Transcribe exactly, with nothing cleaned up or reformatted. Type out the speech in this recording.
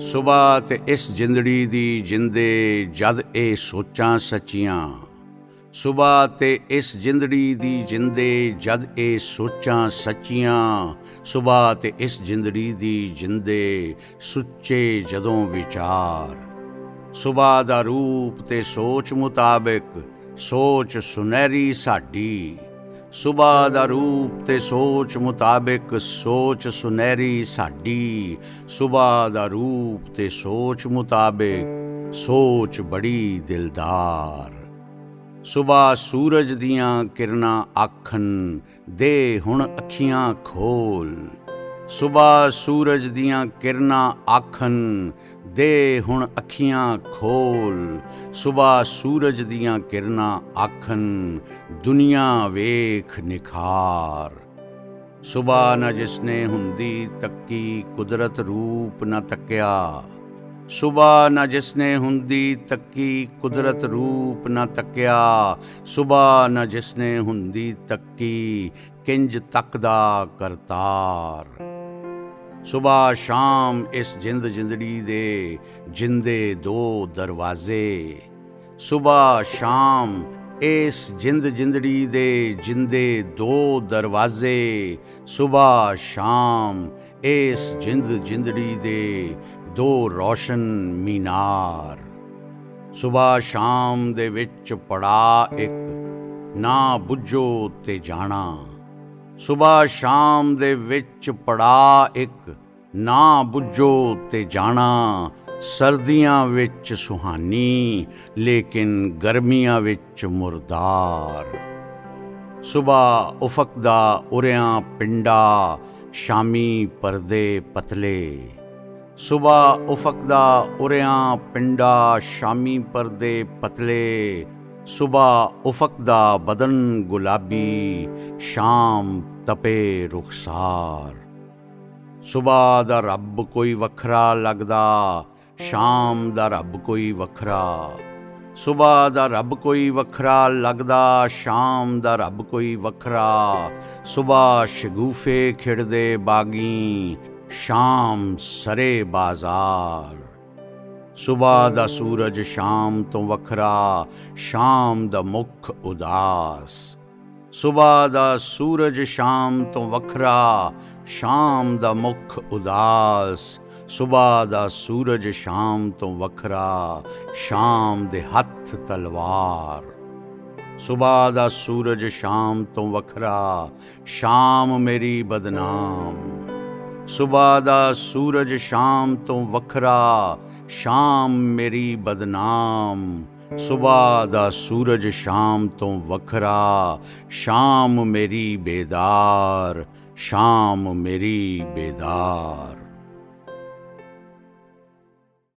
सुबह ते इस जिंदड़ी दी जिंदे जद ए सोचां सच्चियां। सुबह ते इस जिंदड़ी दी जिंदे जद ए सोचां सच्चियां। सुबह ते इस जिंदड़ी दी जिंदे सुच्चे जदों विचार। सुबह दा रूप ते सोच मुताबिक सोच सुनहरी साडी। सुबह दा रूप ते सोच मुताबिक सोच सुनहरी साडी। सुबह दा रूप ते सोच मुताबिक सोच बड़ी दिलदार। सुबह सूरज दियां किरणां आखन दे हुण अखियां खोल। सुबह सूरज दियां किरणां आखन दे हुण अखियां खोल। सुबह सूरज दियां किरणां आखन दुनिया वेख निखार। सुबह न जिसने हुंदी तक्की कुदरत रूप न तक्या। सुबह न जिसने हुंदी तक्की कुदरत रूप न तक्या। सुबह न जिसने हुंदी तक्की किंज तकदा करतार। सुबह शाम इस जिंद जिंदड़ी दे जिंदे दो दरवाजे। सुबह शाम इस जिंद जिंदड़ी दे जिंदे दो दरवाजे। सुबह शाम इस जिंद जिंदड़ी दे दो रोशन मीनार। सुबह शाम दे विच पड़ा एक ना बुझो ते जाना। सुबह शाम दे विच पड़ा एक ना बुझो ते जाना। सर्दियां विच सुहानी लेकिन गर्मियां विच मुरदार। सुबह उफक दा उरियां पिंडा शामी परदे पतले। सुबह उफक दा उरियां पिंडा शामी परदे पतले। सुबह उफक दा बदन गुलाबी शाम तपे रुखसार। सुबह दा रब कोई वखरा लगदा शाम दा रब कोई वखरा। सुबह दा रब कोई वखरा लगदा शाम दा रब कोई वखरा। सुबह शगूफे खिड़दे बागी शाम सरे बाजार। सुबह दा सूरज शाम तो वखरा शाम दा मुख उदास। सुबह दा सूरज शाम तो वखरा शाम दा मुख उदास। सुबह दा सूरज शाम तो वखरा शाम दे हत्थ तलवार। सुबह दा सूरज शाम तो वखरा शाम मेरी बदनाम। सुबह दा सूरज शाम तो वखरा शाम मेरी बदनाम। सुबह दा सूरज शाम तो वखरा शाम मेरी बेदार शाम मेरी बेदार।